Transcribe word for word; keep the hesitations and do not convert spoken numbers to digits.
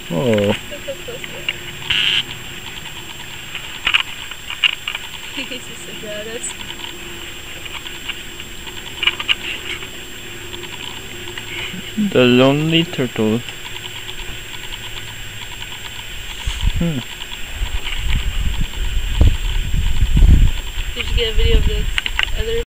Oh. He's just at us. The lonely turtle. Hmm. Did you get a video of this other